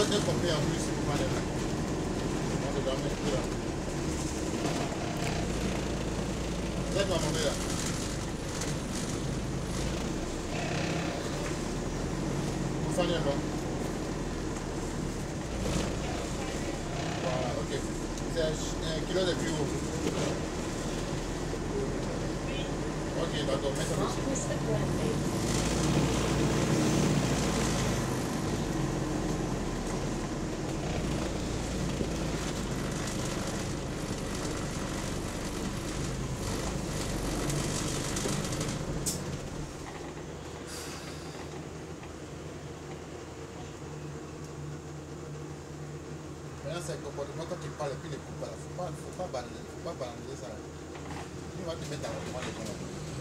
de copier en plus pour pas les mettre. On te doit mettre là. C'est quoi mon gars? Vous faites bien bon. Voilà, ok. C'est un kilo de plus haut. Ok, d'accord, mets ça dessus. C'est un comportement quand tu parles et puis les coups, il ne faut pas banaliser ça. Il va te mettre dans le coin des gens.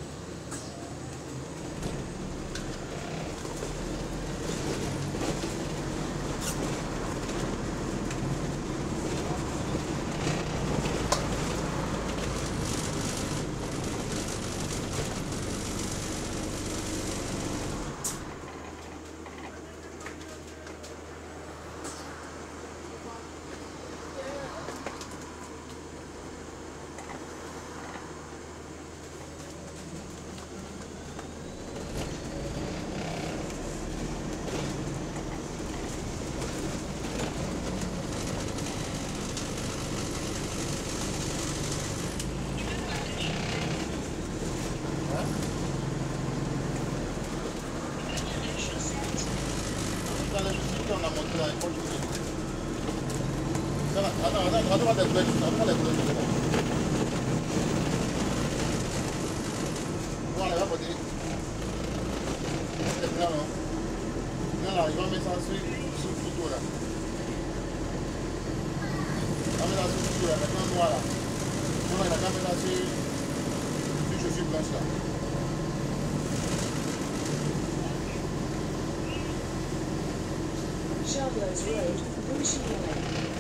Charles Road, Bushey.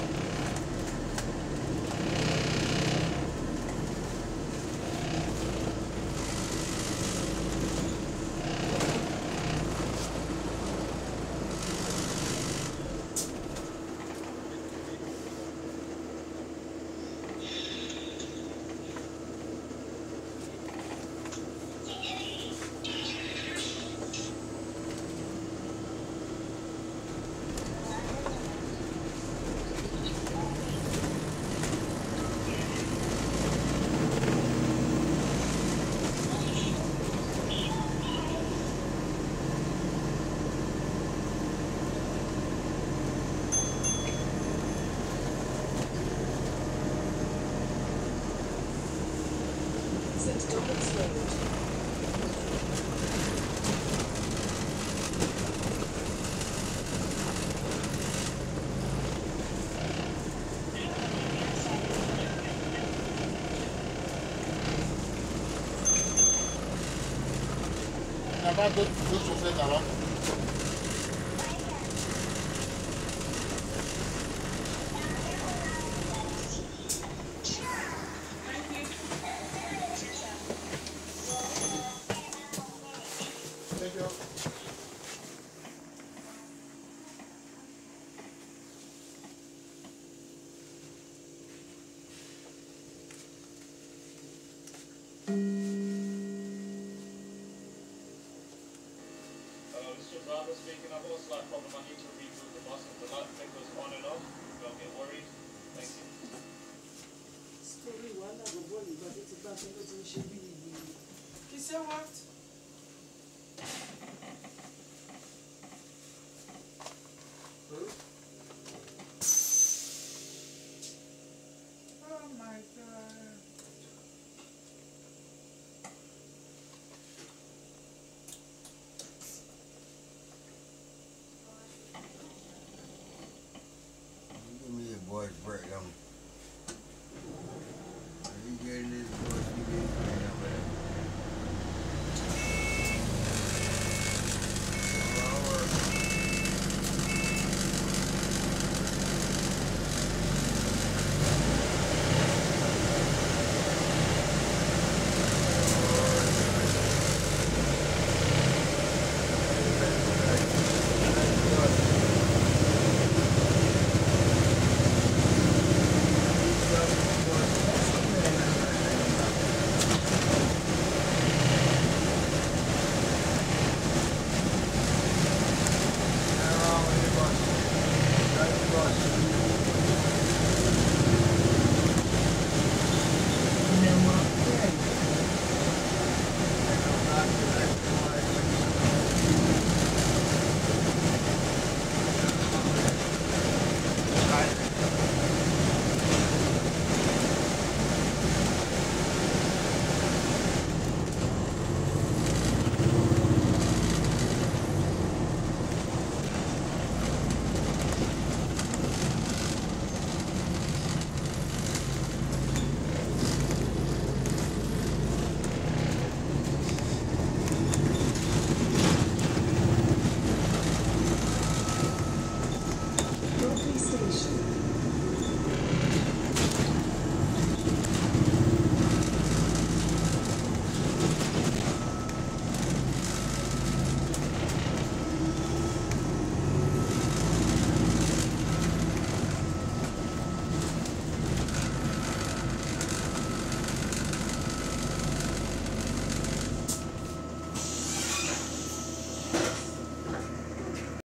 Il n'y a pas d'autres chaussettes alors? Thank you. Speaking of a slot problem, I need to reboot the bus of the lot that goes on and off. Don't get worried. Thank you. Story one that the boy but it's about to go to the shabby. He said what? Oh my god. Boys break them. You getting this boys, you getting this up there. station.